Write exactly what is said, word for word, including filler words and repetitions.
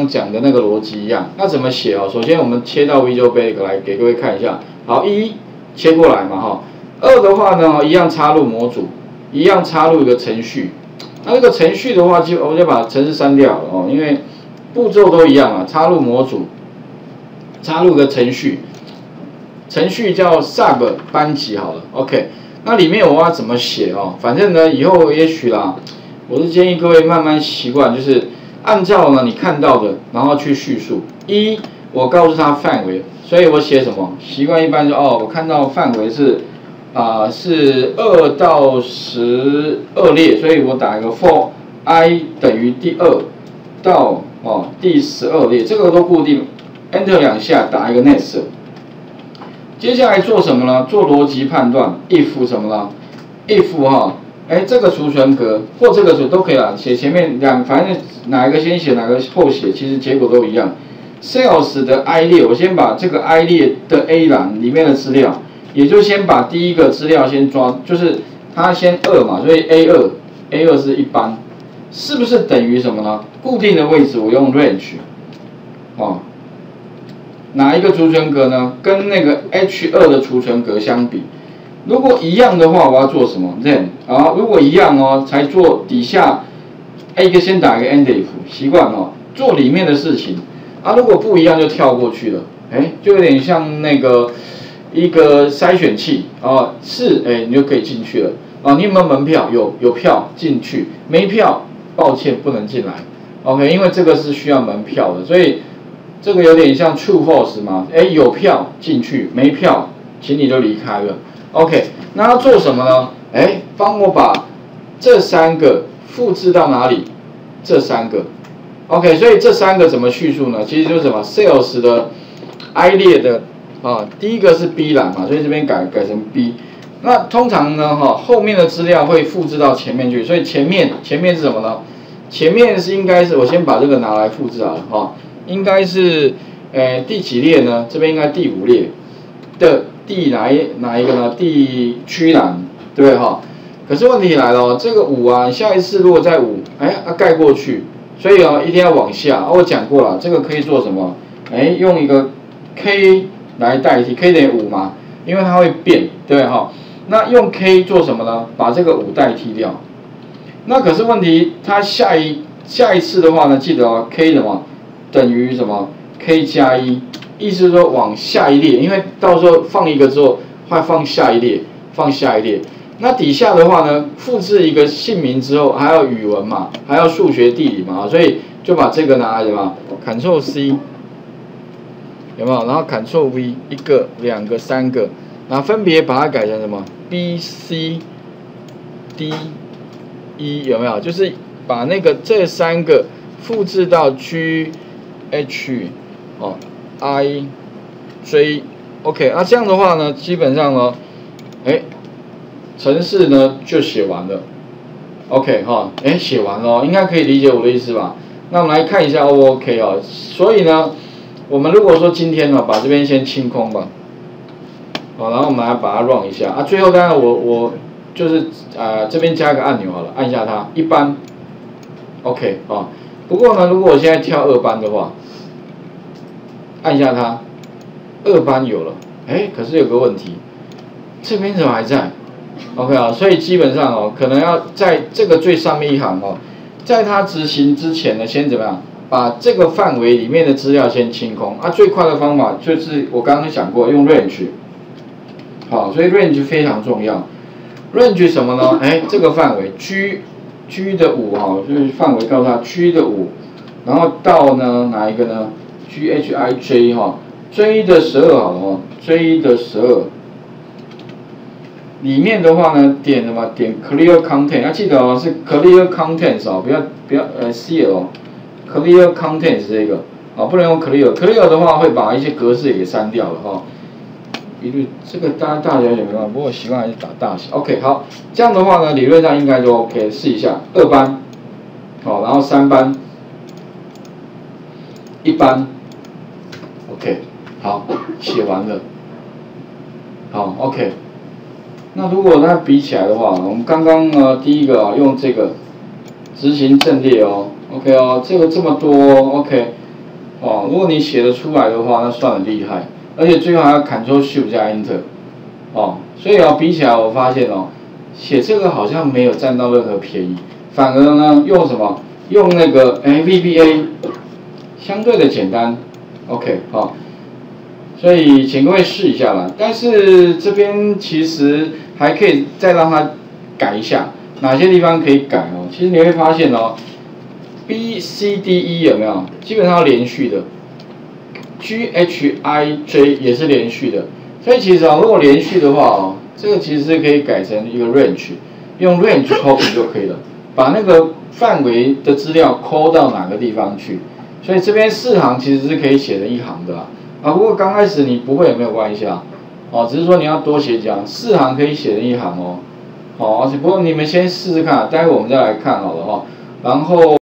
刚讲的那个逻辑一样。那怎么写哦？首先我们切到 Visual Basic 来给各位看一下。好，一切过来嘛哈。二的话呢，一样插入模组，一样插入一个程序。那这个程序的话，就我就把程式删掉了哦，因为步骤都一样啊，插入模组，插入个程序，程序叫 sub 班级好了 ，OK。那里面我要怎么写哦？反正呢，以后也许啦，我是建议各位慢慢习惯，就是按照呢你看到的，然后去叙述。一，我告诉他范围，所以我写什么？习惯一般就哦，我看到范围是啊、呃、是二到十二列，所以我打一个 for i 等于第二到哦第十二列，这个都固定 ，Enter 两下打一个 next。接下来做什么呢？做逻辑判断 ，if 什么呢 ？if 哈，哎，这个储存格或这个储都可以啦，写前面两，反正哪一个先写哪个后写，其实结果都一样。Sales 的 I 列，我先把这个 I 列的 A 栏里面的资料，也就先把第一个资料先抓，就是它先二嘛，所以 A 二 A 二是一般，是不是等于什么呢？固定的位置我用 range， 哦。哪一个储存格呢？跟那个 H 二 的储存格相比，如果一样的话，我要做什么 ？then 啊，如果一样哦，才做底下 A 个先打一个 end if， 习惯哦，做里面的事情啊。如果不一样就跳过去了，哎，就有点像那个一个筛选器啊，是哎，你就可以进去了啊。你有没有门票？有，有票进去，没票，抱歉不能进来。OK， 因为这个是需要门票的，所以。这个有点像 true false 嘛，哎，有票进去，没票，请你就离开了。OK， 那要做什么呢？哎，帮我把这三个复制到哪里？这三个 ，OK， 所以这三个怎么叙述呢？其实就是什么 sales 的 I 列的啊，第一个是 B 栏嘛，所以这边改改成 B。那通常呢，哈，后面的资料会复制到前面去，所以前面前面是什么呢？前面是应该是我先把这个拿来复制好了哈。应该是，呃，第几列呢？这边应该第五列的第哪一哪一个呢？第区栏，对不对哈？可是问题来了，这个五啊，下一次如果在五，哎，啊盖过去，所以哦，一定要往下。啊、我讲过了，这个可以做什么？哎，用一个 k 来代替 ，k 等于五嘛，因为它会变，对不对哈？那用 k 做什么呢？把这个五代替掉。那可是问题，它下一下一次的话呢，记得哦 ，k 什么？等于什么 ？k 加一，意思是说往下一列，因为到时候放一个之后，会放下一列，放下一列。那底下的话呢，复制一个姓名之后，还要语文嘛，还要数学、地理嘛，所以就把这个拿来什么 ，Ctrl C， 有没有？然后 Ctrl V， 一个、两个、三个，然后分别把它改成什么 ？B、C、D、E， 有没有？就是把那个这三个复制到 G。H 哦 I J OK， 那这样的话呢，基本上呢，哎，程式呢就写完了 ，OK 哈，哎写完了，应该可以理解我的意思吧？那我们来看一下 O OK 哦，所以呢，我们如果说今天呢，把这边先清空吧，好，然后我们来把它 run 一下啊，最后当然我我就是呃这边加个按钮好了，按下它，一般 OK 啊，不过呢，如果我现在跳二班的话。按下它，二班有了，哎，可是有个问题，这边怎么还在 ？OK 啊，所以基本上哦，可能要在这个最上面一行哦，在它执行之前呢，先怎么样，把这个范围里面的资料先清空啊。最快的方法就是我刚刚讲过，用 range， 好，所以 range 非常重要。range 什么呢？哎，这个范围 G G 的五哈，就是范围告诉他 G 的五，然后到呢哪一个呢？ G H I J 哈 ，J 的十二好了哦 ，J 的十二，里面的话呢，点什么？点 Clear Content， 要记得哦，是 Clear Contents 哦，不要不要呃 C L，Clear Contents 这个啊，不能用 Clear，Clear 的话会把一些格式也给删掉了哈、哦。一律这个大大小也没办法，不过我习惯还是打大小。OK， 好，这样的话呢，理论上应该就 OK， 试一下二班，好，然后三班，一班。 OK， 好，写完了。好 ，OK。那如果它比起来的话，我们刚刚呢，第一个啊，用这个执行阵列哦 ，OK 哦，这个这么多 ，OK。 哦，如果你写得出来的话，那算很厉害，而且最后还要 Ctrl Shift 加 Enter， 哦，所以啊，比起来我发现哦，写这个好像没有占到任何便宜，反而呢用什么？用那个哎 V B A 相对的简单 ，OK 好、哦，所以请各位试一下啦。但是这边其实还可以再让它改一下，哪些地方可以改哦？其实你会发现哦。B C D E 有没有？基本上连续的 ，G H I J 也是连续的，所以其实啊，如果连续的话哦，这个其实可以改成一个 range， 用 range copy 就可以了，把那个范围的资料 call 到哪个地方去，所以这边四行其实是可以写成一行的啊。啊，不过刚开始你不会也没有关系啊，哦，只是说你要多写几行，四行可以写成一行哦，哦，而且不过你们先试试看，待会我们再来看好了哈，然后。